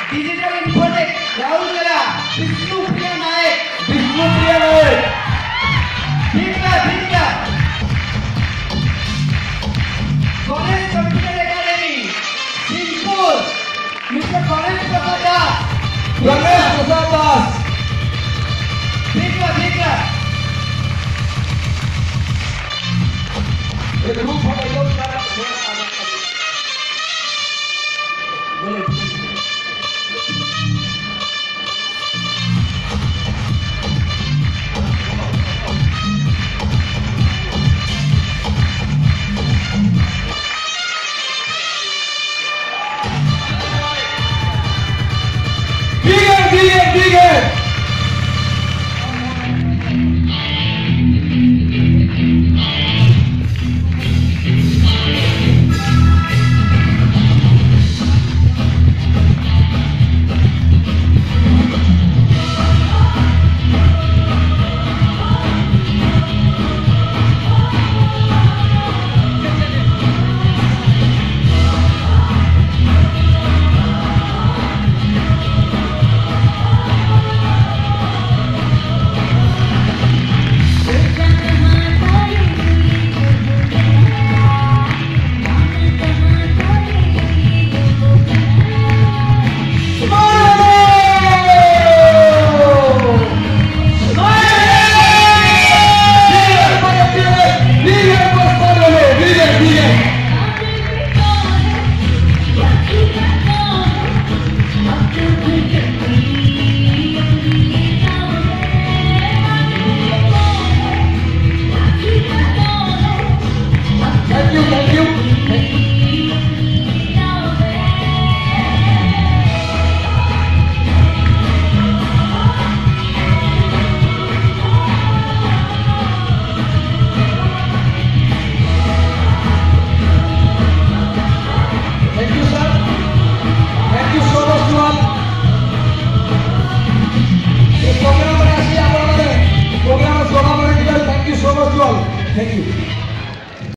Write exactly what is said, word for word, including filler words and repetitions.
Digital infotech Rahul करा विष्णुप्रिया नायक विष्णुप्रिया नायक ठीक है ठीक है college computer academy Singhpur mister college Prasad Das Ramesh Prasad Das ठीक है ठीक है एक ग्रुप फोटो लो सारा बोले ठीक है ठीक है ठीक है Thank you.